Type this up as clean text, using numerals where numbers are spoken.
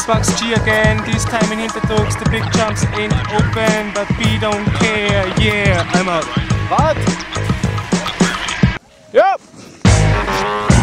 Bucks G again, this time in Hintertux, the big jumps ain't open, but we don't care, yeah, I'm out. Was? Yep!